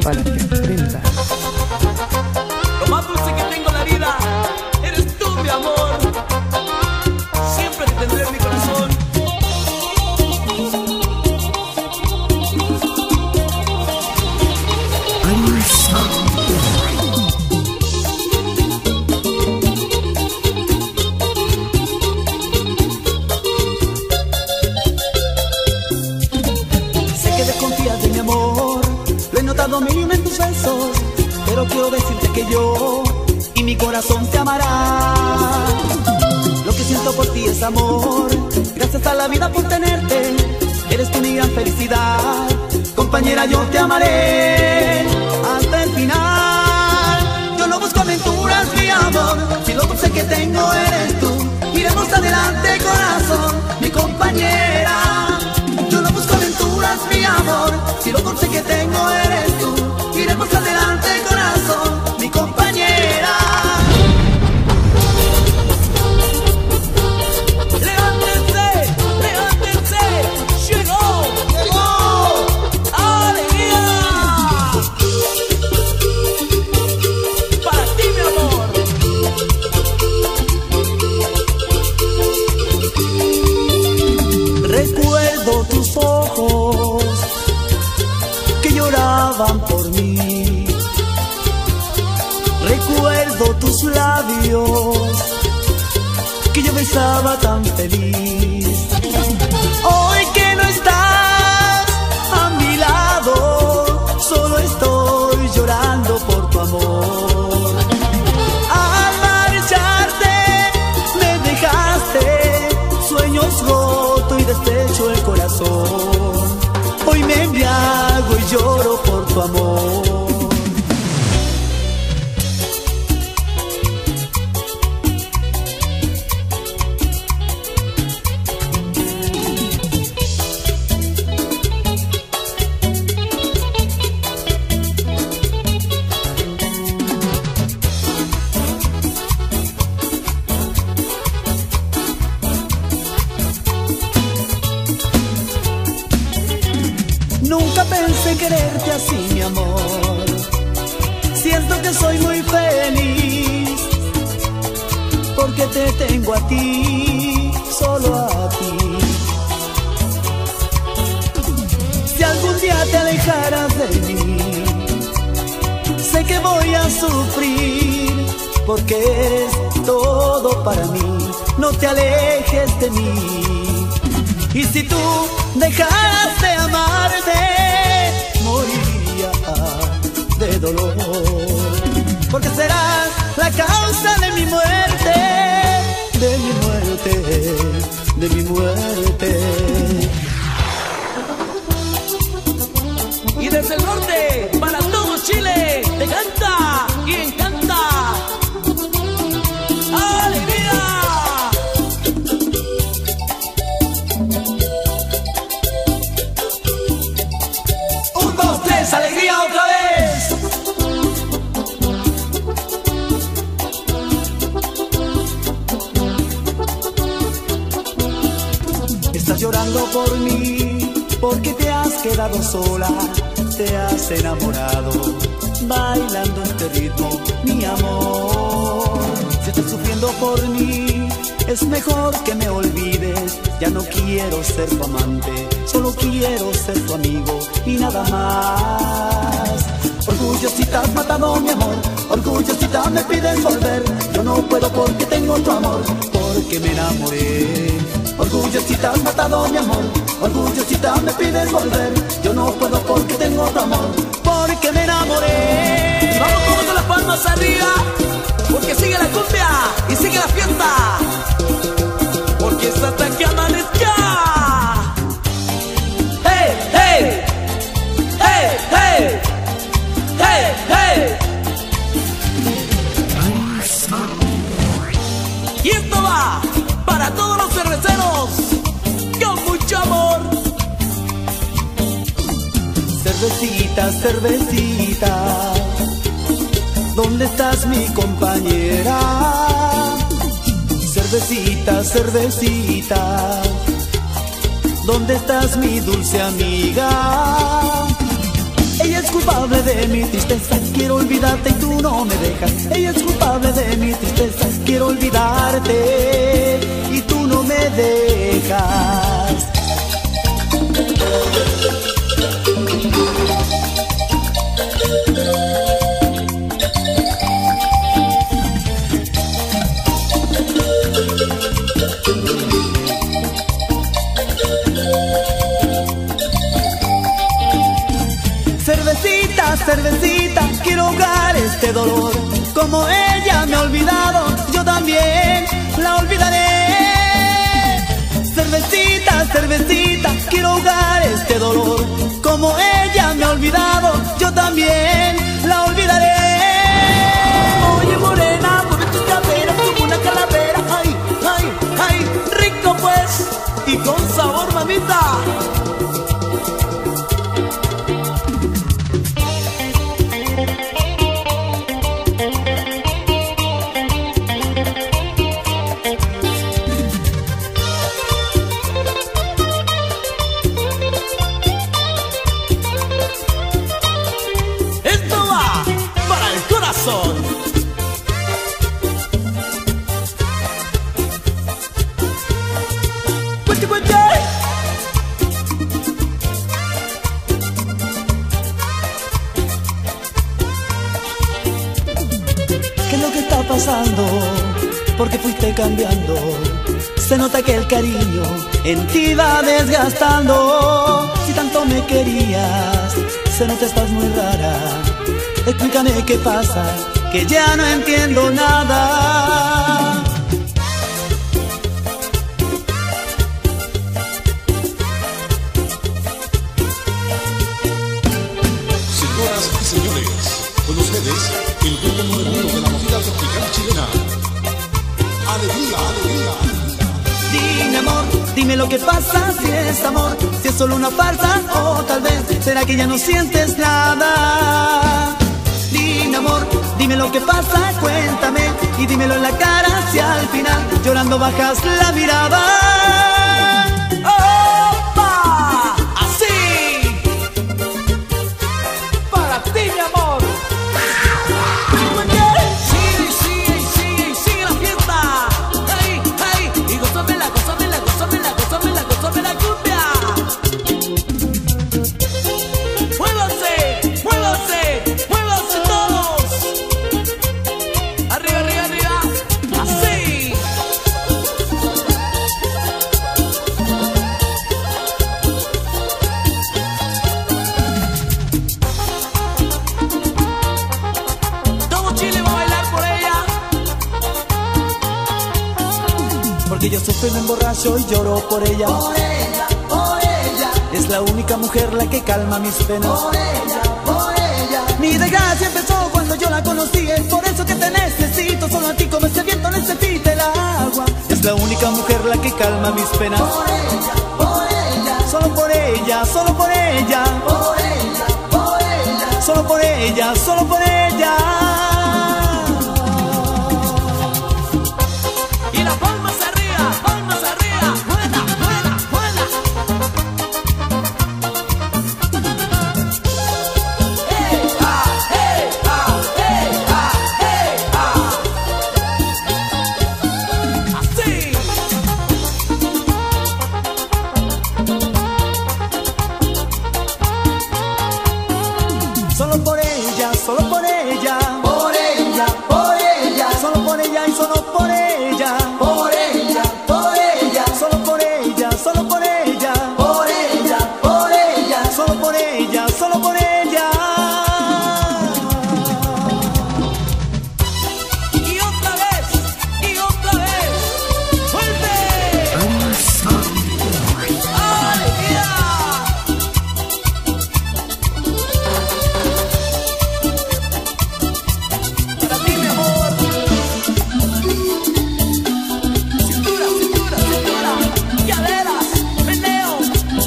para que aprendas. Lo más dulce que tengo en la vida eres tú, mi amor. Siempre te tendré en mi corazón. Sé que desconfías de mi amor, lo he notado mil en tus besos, pero quiero decirte que yo y mi corazón te amará. Lo que siento por ti es amor, gracias a la vida por tenerte. Eres tu mi gran felicidad, compañera, yo te amaré hasta el final. Yo no busco aventuras, mi amor, si lo dulce que tengo eres tú. Iremos adelante, corazón, mi compañera. Yo no busco aventuras, mi amor, si lo dulce que tengo eres tú. Iremos adelante, corazón, mi compañera. Levántense, levántense, llegó alegría para ti, mi amor. Recuerdo tus ojos que lloraban por mí. Recuerdo tus labios que yo besaba tan feliz. Hoy que no estás a mi lado, solo estoy llorando por tu amor. Al marcharte me dejaste sueños rotos y deshecho el corazón. Hoy me embriago y lloro por tu amor. Nunca pensé quererte así, mi amor. Siento que soy muy feliz porque te tengo a ti, solo a ti. Si algún día te alejaras de mí, sé que voy a sufrir porque eres todo para mí. No te alejes de mí. Y si tú dejaras de amarme, moriría de dolor, porque serás la causa de mi muerte, de mi muerte, de mi muerte. Y desde el norte para todo Chile te canta y encanta. ¡Alegría! ¡Alegría otra vez! Estás llorando por mí porque te has quedado sola, te has enamorado bailando este ritmo, mi amor. Si estás sufriendo por mí, es mejor que me olvides. Ya no quiero ser tu amante, solo quiero ser tu amigo y nada más. Orgullosita has matado mi amor, orgullosita me pides volver. Yo no puedo porque tengo tu amor, porque me enamoré. Orgullosita has matado mi amor, orgullosita me pides volver. Yo no puedo porque tengo tu amor, porque me enamoré. Y vamos todos con las palmas arriba, porque sigue la cumbia y sigue la fiesta, porque es hasta que amanezca. ¡Hey, hey! ¡Hey, hey! ¡Hey, hey! Y esto va para todos los cerveceros con mucho amor. Cervecita, cervecita, ¿dónde estás, mi compañera? Cervecita, cervecita, ¿dónde estás, mi dulce amiga? Ella es es culpable de mi tristeza, quiero olvidarte y tú no me dejas. Ella es culpable de mi tristeza, quiero olvidarte y tú no me dejas. Cervecita, cervecita, quiero ahogar este dolor. Como ella me ha olvidado, yo también la olvidaré. Cervecita, cervecita, quiero ahogar este dolor. Como ella me ha olvidado, yo también la olvidaré. Oye morena, mueve tus caderas como una calavera. Ay, ay, ay, rico pues, y con sabor, mamita. Cuente, cuente. ¿Qué es lo que está pasando? ¿Por qué fuiste cambiando? Se nota que el cariño en ti va desgastando. Si tanto me querías, se nota estás muy rara. Explícame qué pasa, que ya no entiendo nada. Señoras y señores, con ustedes, el grupo número 1 de la movida tropical chilena. Alegría, alegría. Dime amor, dime lo que pasa, si es amor, si es solo una farsa o tal vez será que ya no sientes nada. Dime amor, dime lo que pasa, cuéntame y dímelo en la cara si al final llorando bajas la mirada. ¡Opa! ¡Así! Para ti, mi amor. Sí, sí, sí, sigue la fiesta. ¡Ay, ay! Y gózamela, gózamela, gózamela, gózamela, gózamela, cumbia. ¡Muévanse! ¡Muévanse! ¡Muévanse todos! ¡Arriba, arriba, arriba! ¡Así! Todo Chile va a bailar por ella. Porque yo sufro y me emborracho y lloro por ella. Por ella, por ella. Es la única mujer la que calma mis penas. Por ella, por ella. Mi desgracia empezó cuando yo la conocí. Es por eso que te necesito. Solo a ti como ese viento necesita el agua. Es la única mujer la que calma mis penas. Por ella, por ella. Solo por ella, solo por ella. Por ella, por ella. Solo por ella, solo por ella. Y las palmas arriba, palmas arriba. Buena, buena, buena. Hey, ah, hey, ah, hey, ah, hey, ah. Así. Solo por ella, solo por ella. Por ella, por ella. Solo por ella y solo por ella. Por ella, por ella. Solo por ella, solo por ella. Por ella, por ella. Solo por ella, solo por ella. Y otra vez, y otra vez. ¡Fuerte! ¡Alegría! Para ti, mi amor. Cintura, cintura, cintura. Caderas, meneo.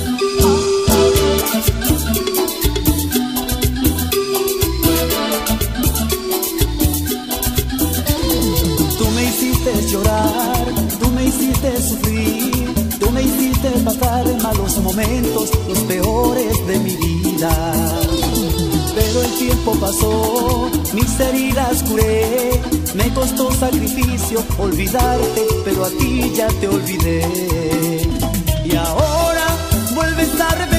Tú me hiciste llorar, tú me hiciste sufrir, tú me hiciste pasar malos momentos, los peores de mi vida. Pero el tiempo pasó, mis heridas curé, me costó sacrificio olvidarte, pero a ti ya te olvidé. Y ahora vuelves a repetir